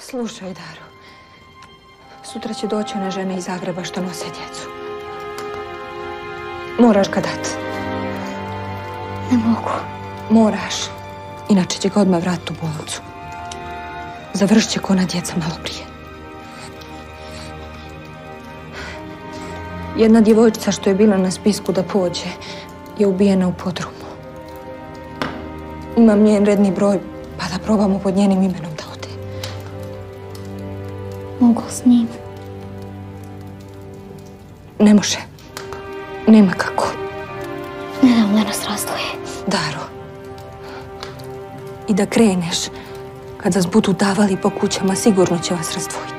Slušaj, Daro. Sutra će doći one žene iz Zagreba što nose djecu. Moraš ga dat. Ne mogu. Moraš. Inače će ga odmah vratiti u bolnicu. Završit će ko ona djeca malo prije. Jedna djevojčica što je bila na spisku da pođe je ubijena u podrumu. Imam njen redni broj, pa da probamo pod njenim imenom da ode. Mogu s njim? Ne može. Nema kako. Ne dam da nas razdvoje. Daro. I da kreneš, kad vas budu davali po kućama, sigurno će vas razdvojiti.